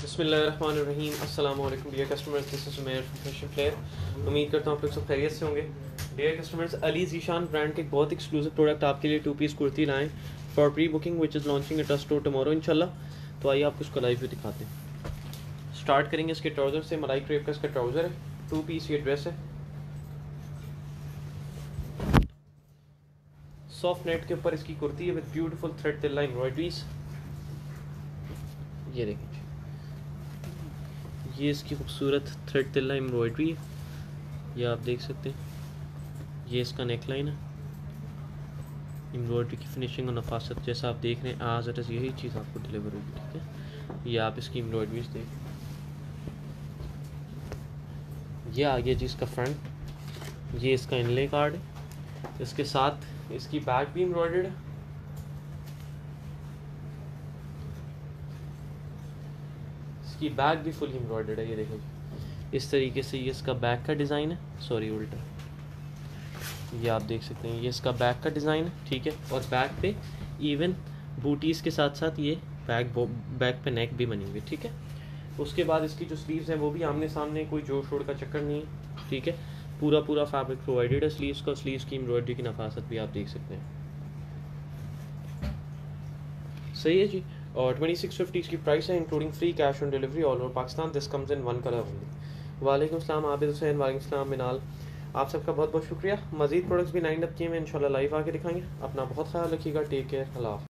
बिस्मिल्लाहिर्रहमानिर्रहीम। अस्सलाम वालेकुम dear customers, this is Umair from Fashion Flair. उम्मीद करता हूँ आप लोग सब खैरियत से होंगे। Dear customers, Ali Zeeshan brand के एक बहुत एक्सक्लूसिव प्रोडक्ट आपके लिए 2 पीस कुर्ती लाएँ for pre booking which is launching at a store tomorrow इंशाल्लाह। तो आइए आपको इसको लाइव व्यू दिखाते हैं। स्टार्ट करेंगे इसके ट्राउज़र से। मलाई क्रेप का इसका ट्राउज़र है, 2 पीस ये ड्रेस है। सॉफ्ट नेट के ऊपर इसकी कुर्ती है with beautiful thread tilla embroideries. ये देखिए, ये इसकी खूबसूरत थ्रेड तिल्ला एम्ब्रॉयडरी है, ये आप देख सकते हैं। ये इसका नेक लाइन है, एम्ब्रॉयडरी की फिनिशिंग और नफासत जैसा आप देख रहे हैं आज इट इज़ यही चीज़ आपको डिलीवर होगी। ठीक है, ये आप इसकी एम्ब्रॉयडरीज देख। ये आ गया जी इसका फ्रंट, ये इसका इनले कार्ड है। इसके साथ इसकी बैक भी एम्ब्रॉयडर्ड है। इसकी बैक भी फुल एम्ब्रॉयडर्ड है। ये देखो इस तरीके से ये इसका बैक का डिज़ाइन है, सॉरी उल्टा, ये आप देख सकते हैं। ये इसका बैक का डिज़ाइन है, ठीक है। और बैक पे इवन बूटीज़ के साथ साथ ये बैक पे नेक भी बनी हुई है, ठीक है। उसके बाद इसकी जो स्लीव्स हैं वो भी आमने सामने, कोई जोड़ शोड़ का चक्कर नहीं है, ठीक है। पूरा फैब्रिक प्रोवाइडेड है स्लीव्स का। स्लीव्स की एम्ब्रॉयडरी की नफासत भी आप देख सकते हैं, सही है जी। और 2650 इसकी प्राइस है, including free cash on delivery all over Pakistan. This comes in 1 colour only. वालेकुम अस्सलाम आबिद हुसैन, वालेकुम अस्सलाम मिनाल, आप सबका बहुत बहुत शुक्रिया। मज़ीद प्रोडक्ट्स भी लाइन अप किए हैं, इंशाल्लाह लाइव आके दिखाएंगे। अपना बहुत ख्याल रखिएगा, टेक केयर, अल्लाह।